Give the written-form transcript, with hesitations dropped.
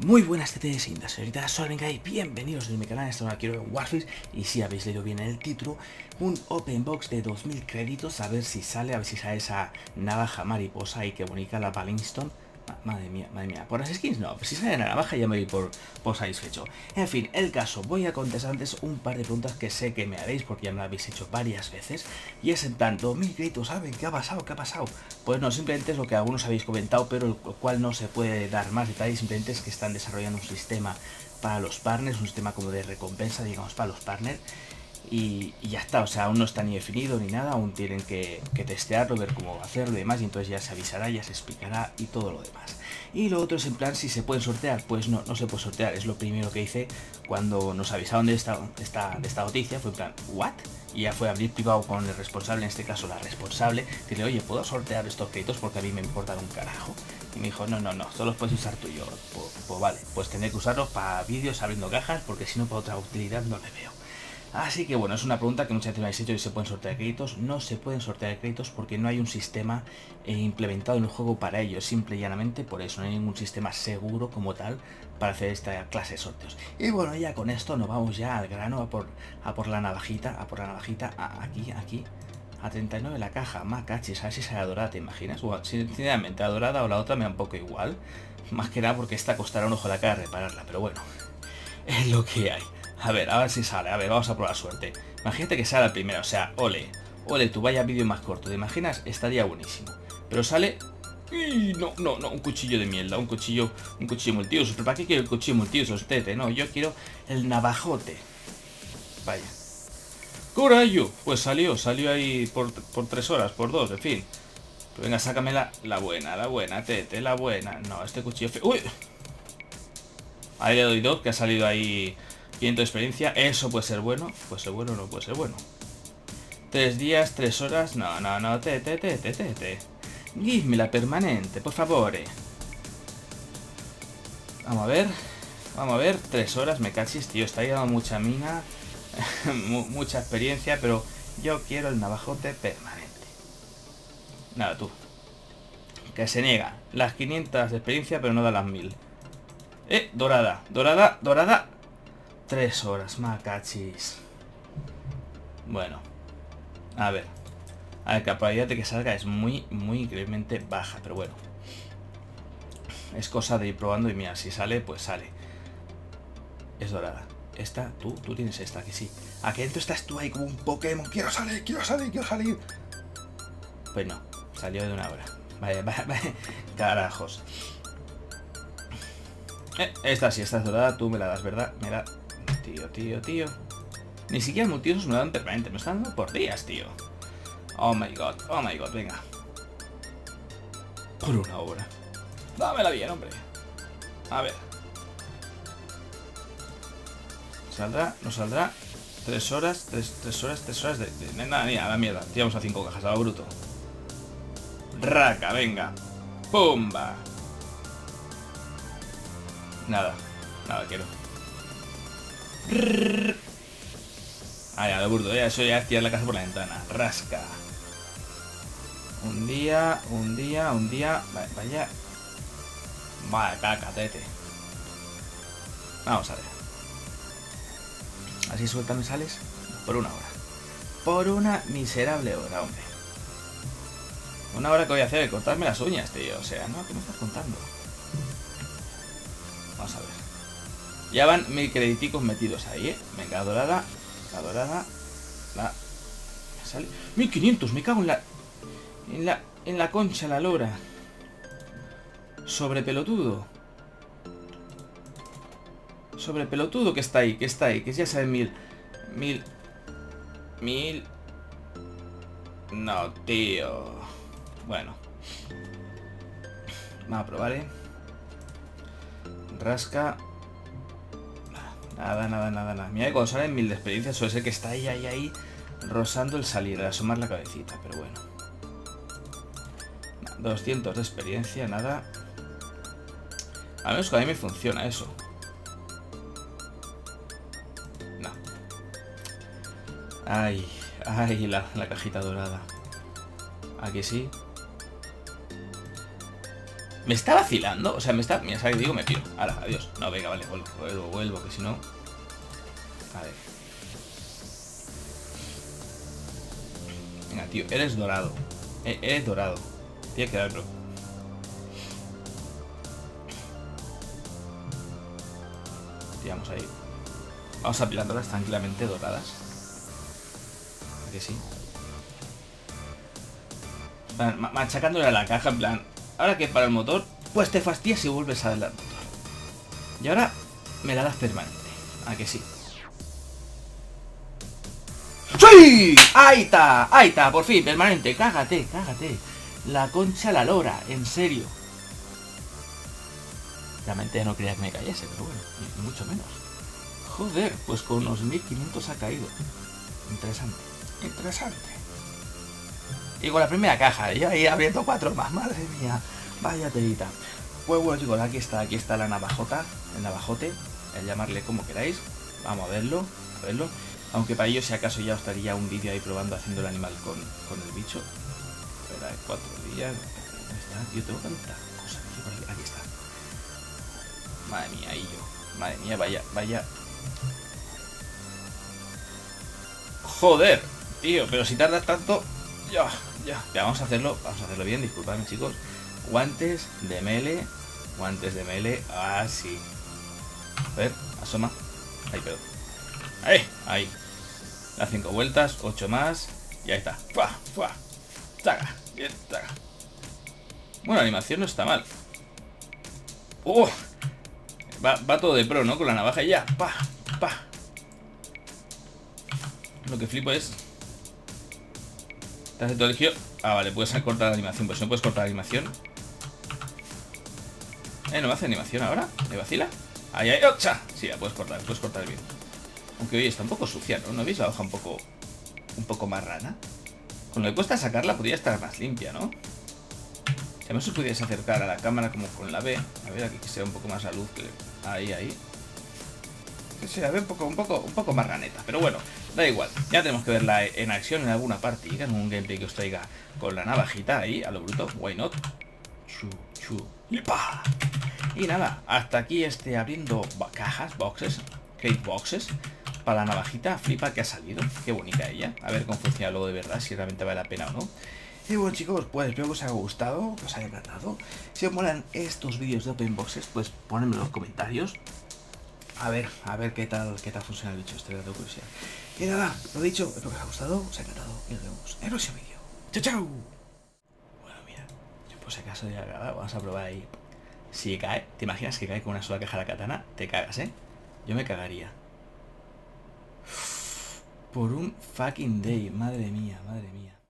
Muy buenas TTs, señoritas, soy Renkai, bienvenidos a mi canal, estamos aquí en Warface. Y si habéis leído bien el título, un open box de 2000 créditos, a ver si sale esa navaja mariposa y que bonita la Ballingston. Madre mía, por las skins no, pues si sale la navaja ya me voy por satisfecho. En fin, el caso, voy a contestar antes un par de preguntas que sé que me haréis porque ya me lo habéis hecho varias veces. Y es en plan, 2000 créditos, ¿saben qué ha pasado? ¿Qué ha pasado? Pues no, simplemente es lo que algunos habéis comentado, pero el cual no se puede dar más detalles, simplemente es que están desarrollando un sistema para los partners, un sistema como de recompensa, digamos, para los partners. Y ya está, o sea, aún no está ni definido ni nada, aún tienen que testearlo, ver cómo hacerlo y demás, y entonces ya se avisará, ya se explicará y todo lo demás. Y lo otro es en plan, si se pueden sortear, pues no, no se puede sortear, es lo primero que hice cuando nos avisaron de esta noticia, fue en plan, ¿what? Y ya fue a abrir privado con el responsable, en este caso la responsable, decirle, oye, ¿puedo sortear estos créditos? Porque a mí me importan un carajo. Y me dijo, no, solo los puedes usar tú y yo. Pues vale, pues tendré que usarlos para vídeos abriendo cajas, porque si no, para otra utilidad no le veo. Así que bueno, es una pregunta que muchas veces me habéis hecho y se pueden sortear créditos. No se pueden sortear créditos porque no hay un sistema implementado en el juego para ello. Simple y llanamente por eso, no hay ningún sistema seguro como tal para hacer esta clase de sorteos. Y bueno, ya con esto nos vamos ya al grano, a por la navajita, aquí. A 39 la caja, macachis, a ver si sale dorada, ¿te imaginas? Bueno, sinceramente, la dorada o la otra me da un poco igual. Más que nada porque esta costará un ojo de la cara repararla, pero bueno, es lo que hay. A ver si sale, a ver, vamos a probar suerte. Imagínate que sale la primera, o sea, ole, tú vaya vídeo más corto, ¿te imaginas? Estaría buenísimo. Pero sale... ¡Y! No, un cuchillo de mierda, un cuchillo multiuso. ¿Pero para qué quiero el cuchillo multiuso, tete? No, yo quiero el navajote. Vaya. ¡Corallo! Pues salió ahí por 3 horas, por 2, en fin. Pero venga, sácame la buena, tete, la buena. No, este cuchillo feo... ¡Uy! Ahí le doy 2, que ha salido ahí 500 de experiencia. Eso puede ser bueno. Puede ser bueno o no puede ser bueno. 3 días, 3 horas. No, tete. Give la permanente, por favor. Vamos a ver. 3 horas, me cachis, tío. Está dando mucha mina. Mucha experiencia, pero yo quiero el navajote permanente. Nada, tú. Que se niega. Las 500 de experiencia, pero no da las 1000. Dorada. 3 horas, macachis. Bueno. A ver, la probabilidad de que salga es muy increíblemente baja, pero bueno. Es cosa de ir probando y mira, si sale, pues sale. Es dorada. Esta, tú tienes esta, que sí. Aquí dentro estás tú ahí como un Pokémon. Quiero salir. Pues no, salió de una hora. Vaya. Carajos. Esta sí, esta es dorada, tú me la das, ¿verdad? Me la... Tío. Ni siquiera multiusos me dan permanente, me están dando por días, tío. Oh my god, venga. Por una hora. Dámela bien, hombre. A ver. ¿Saldrá? ¿No saldrá? 3 horas, 3 horas de... Nada, ni a la mierda. Tiramos a 5 cajas, a lo bruto. Raca, venga. Pumba. Nada quiero. Ah, ya, lo burdo, ya, eso ya es tirar la casa por la ventana. Rasca. Un día. Vaya. Vaya, caca, tete. Vamos a ver. Así suelta me sales por una hora. Por una miserable hora, hombre. Una hora que voy a hacer, cortarme las uñas, tío. O sea, no, ¿qué me estás contando? Vamos a ver. Ya van 1000 crediticos metidos ahí, ¿eh? Venga, la dorada. Me sale 1500, me cago en la concha, la lora. Sobre pelotudo que está ahí, que ya sabe 1000. No, tío. Bueno. Vamos a probar, Rasca. Nada. Mira que cuando salen 1000 de experiencia suele ser que está ahí rozando el salir, al asomar la cabecita, pero bueno. 200 de experiencia, nada. A menos que a mí me funciona eso. No. Ay, la cajita dorada. Aquí sí. ¿Me está vacilando? O sea, me está... Mira, ¿sabes qué digo? Me piro. Hala, adiós. No, venga, vale, vuelvo, que si no... A ver. Venga, tío, eres dorado. Eres dorado. Tiene que darlo. Tiramos ahí. Vamos apilándolas tranquilamente doradas. ¿A que sí? Machacándole a la caja, en plan... Ahora que para el motor, pues te fastidias y vuelves a darle al motor. Y ahora me la das permanente. ¿A que sí? ¡Sí! ¡Ahí está! ¡Ahí está! Por fin, permanente. Cágate, cágate. La concha la lora, en serio. Realmente no creía que me cayese, pero bueno, ni mucho menos. Joder, pues con unos 1500 ha caído. Interesante, interesante. Y con la primera caja, ya ahí abriendo 4 más, madre mía. Vaya telita. Pues bueno chicos, aquí está la navajota, el navajote, el llamarle como queráis. Vamos a verlo, Aunque para ello si acaso ya os estaría un vídeo ahí probando haciendo el animal con el bicho. Espera, 4 días. ¿Dónde está? Tío, tengo tanta cosa aquí. Aquí está. Madre mía, ahí yo. Madre mía, vaya. Joder, tío, pero si tardas tanto. Ya, vamos a hacerlo bien, disculpadme chicos. Guantes de mele, así. A ver, asoma. Ahí, pero. Ahí. Las 5 vueltas, 8 más. Y ahí está. ¡Fua! Taca, bien, taca. Bueno, la animación no está mal. ¡Oh! Va todo de pro, ¿no? Con la navaja y ya. ¡Pa! Lo que flipo es... ¿Te hace todo el giro? Ah, vale, puedes cortar la animación. Pues no puedes cortar la animación. ¿No me hace animación ahora? ¿Me vacila? Ahí, ¡ocha! Sí, la puedes cortar bien. Aunque oye, está un poco sucia, ¿no? ¿No veis la hoja un poco más rana? Con lo que cuesta sacarla podría estar más limpia, ¿no? Si además os pudierais acercar a la cámara como con la B. A ver, aquí que sea un poco más la luz que... Ahí. Que se la ve un poco más raneta. Pero bueno, da igual. Ya tenemos que verla en acción en alguna partida, en un gameplay que os traiga con la navajita ahí, a lo bruto. Why not? ¡Lipa! Y nada, hasta aquí abriendo cajas, crate boxes, para la navajita. Flipa que ha salido. Qué bonita ella. A ver cómo funciona luego de verdad, si realmente vale la pena o no. Y bueno chicos, pues espero que os haya gustado, que os haya encantado. Si os molan estos vídeos de open boxes, pues ponedme en los comentarios. A ver qué tal funciona el bicho este, de curiosidad. Y nada, lo dicho, espero que os haya gustado, os haya encantado y nos vemos en el próximo vídeo. ¡Chao! Bueno, mira, yo por si acaso ya vamos a probar ahí. Si cae, ¿te imaginas que cae con una sola caja la katana? Te cagas, ¿eh? Yo me cagaría. Por un fucking day, madre mía.